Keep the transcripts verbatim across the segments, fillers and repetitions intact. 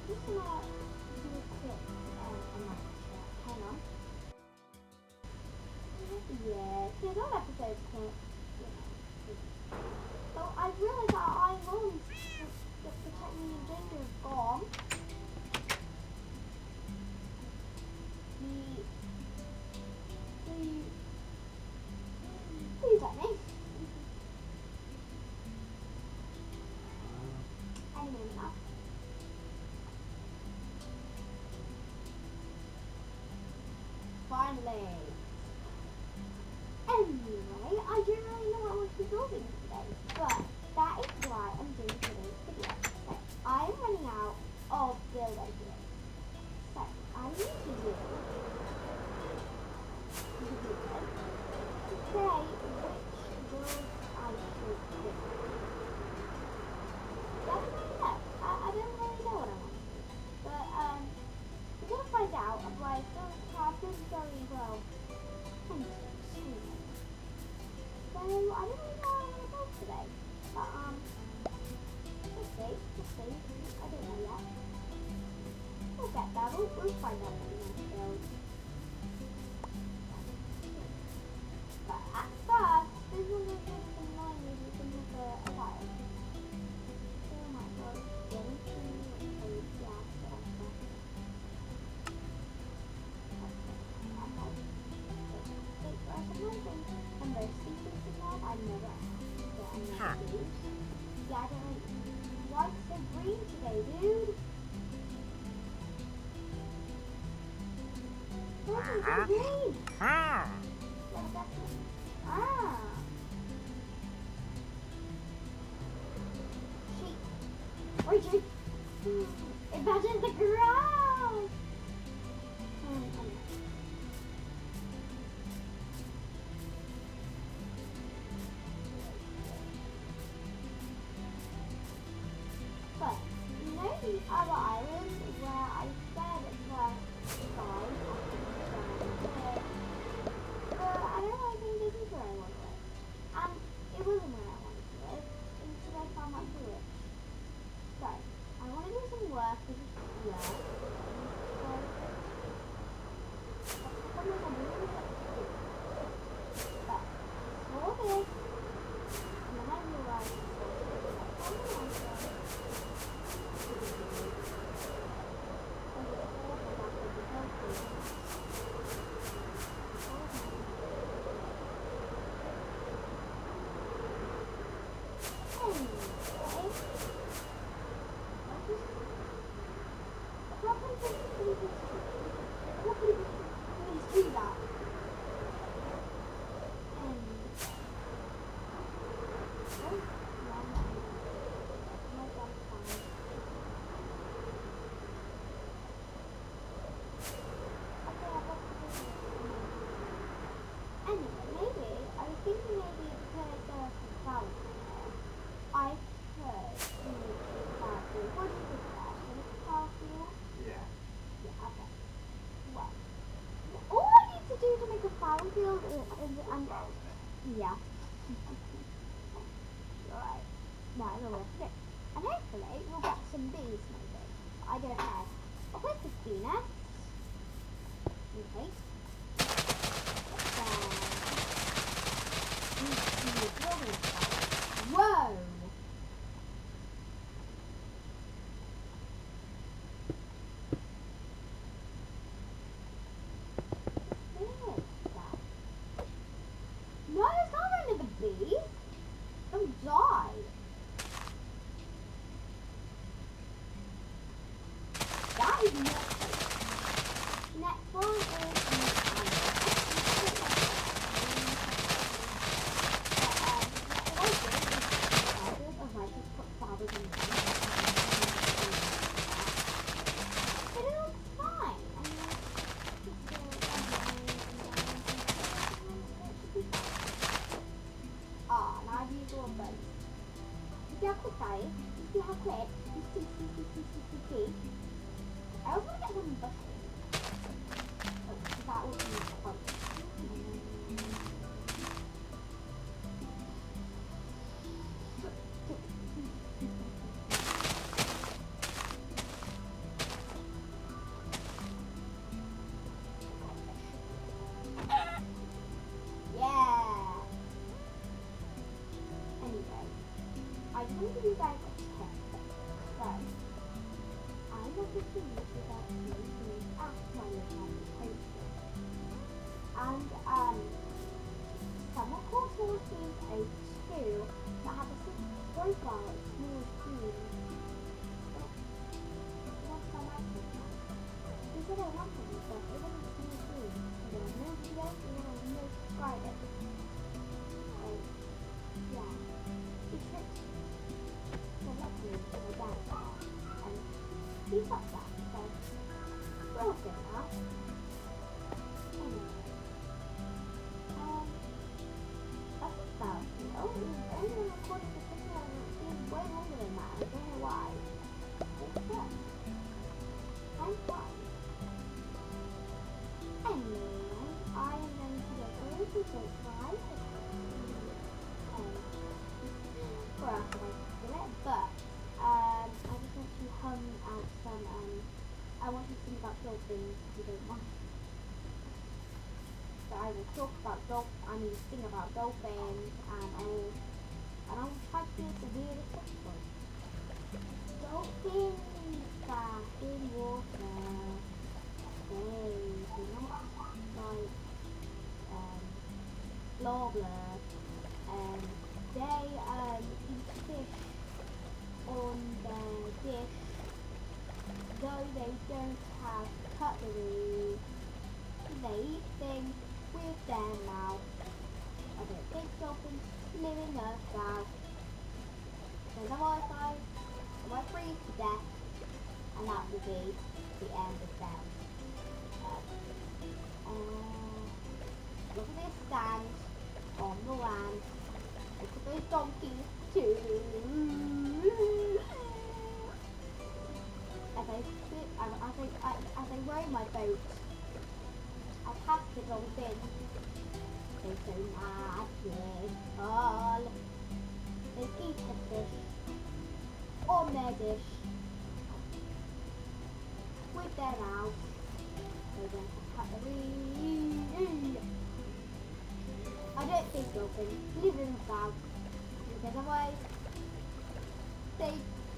just gonna do a quick, um, I'm not sure. Hang on. Yeah, see, those episodes can't, you know. So I realised that I won the Protect Me and Ginger is gone. The, the, please let me. Anyway, enough. Finally. Anyway, I don't really know what I want to be building today, but that is why I'm doing today's video. So, I'm running out of build ideas. So, I need to do to say which build I should do. I don't really know. I, I don't really know what I want to do. But, um, we're going to find out, otherwise, don't have this very well. So, I don't really know what I want to build today. But, um, we'll see. We'll see. I don't know yet. We'll get there. We'll, we'll find out what we want to build. But at first, this one is going to be annoying me because of a while. Oh my god. Getting to me. Yeah, whatever. And those secrets in that, I never I never use. Yeah, I don't like what's so green today, dude? What's so green? Ah. Sheep. Wait, sheep. Imagine the ground. But, you know the other island where I said it was guys, but I don't really think this is where I want to live. And it wasn't where I wanted to live, until I found that village. So, I want to do some work with this yeah. So, but, for this, and then I realized field and, and yeah. Alright. Now we'll work it. And hopefully we'll get some bees maybe. I don't know. I'll put this bee nest. Okay. Then whoa! No, it's not one of the bees. Don't die. That is not safe. Next one see how quick that is? You see how quick? You see, see, see, see, see, see, see. I also want to get one bushes. Oh, that would be fun. the thing which is actually being asked my little poster. And um, Summer Course is a school that has a simple profile at small schools. That's my accent now. He said I wanted it, but it wasn't a small school. So there was no video, there was no subscribers. So, yeah. He tricked directly to my dad's house, and he got that, so we're all good now. Anyway. Um, I think that was it. Oh, only recorded the video and it seems way longer than that. I don't know why. It's good. I'm fine. Anyway, I am going to go for a little boat ride. Um, where else am I going to do it? But, um, I just want to hum out some, um, I want to sing about dolphins if you don't mind. So I will talk about dolphins, I mean sing about dolphins, and I will, and I will try to do it the weirdest possible. Dolphins back in water, they do not like, um, blah blah, um, they, um, eat fish on their dish, though they don't have cutlery, they eat things with their mouth. I don't think dolphins live in Earth now. So otherwise I might freeze to death, and that will be the end of them. Um, uh, look at this sand on the land. Look at those donkeys too. As I sit, as I, as I row my boat, I pass the dolphins. They're so magical. They eat a fish on their dish with their mouth. They don't have cutlery. I don't think dolphins live in the south, because otherwise they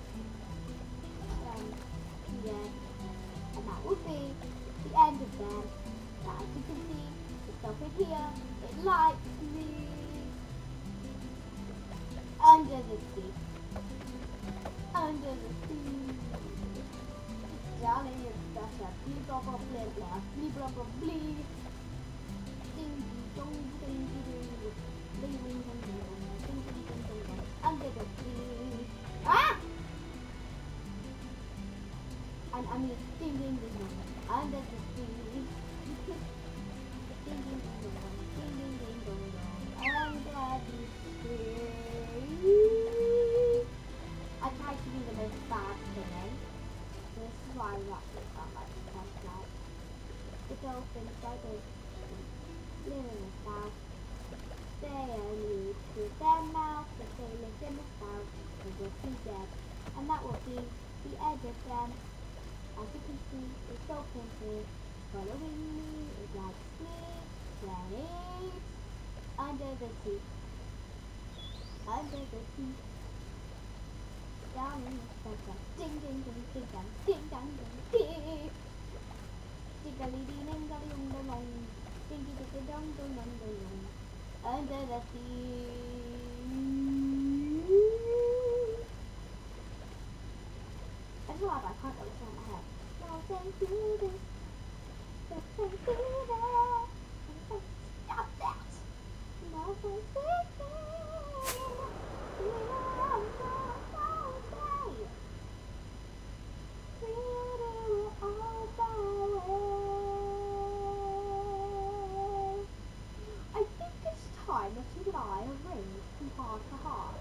um yeah, and that would be the end of them. Now, as you can see, the dolphin here, it likes me under the sea, under the sea. Darling, it's such a blee blah blah blah blah, blee blah blah blee. Ding dong ding ding ding, ding ding ding ding ding ding ding ding ding, under the sea. Ah! And I mean, ding ding ding ding, under the sea. Ding ding ding dong, ding ding ding dong dong, under the sea. I tried to do the most bad singing. This is why I actually sound like a test now. The dolphins, they don't live in the south. They only eat with their mouth. If they lived in the south, they would be dead. And that will be the end of them. As you can see, the dolphin here following me, it likes me, when it's under the sea. Under the sea. Down in the center. Ding ding ding ding ding ding ding ding ding. Diggly ding ding dong dong dong. Ding ding ding dong dong dong dong. Under the sea. I just love I can't get this on my head. Nothing to this. Nothing to that. Stop that. Nothing to that. We are all day. We do all power. I think it's time that you and I arrange from heart to heart.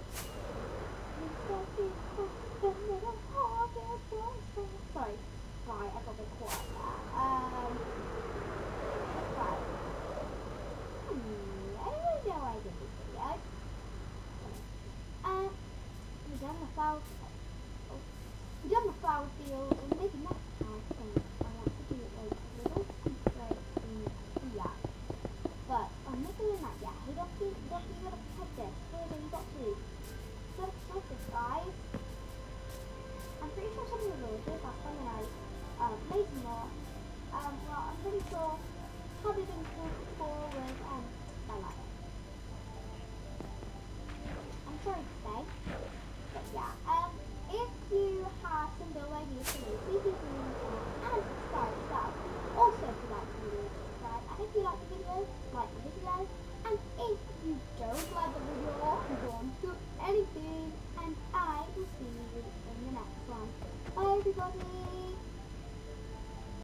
Sorry, right, I got a bit quiet there. Um, right. Hmm, I don't know I did this video. Um, we've done the flower, oh, we've done the flower field, and maybe next time, I want to do like a little secret in here. But I'm not doing that yet. Hey, Donkey, Donkey, you gotta protect this. Hey, you got to. You gotta protect this, guys. I'm pretty sure some of the villagers last time when I like the video, like the video. And if you don't like the video, don't do anything. And I will see you in the next one. Bye everybody.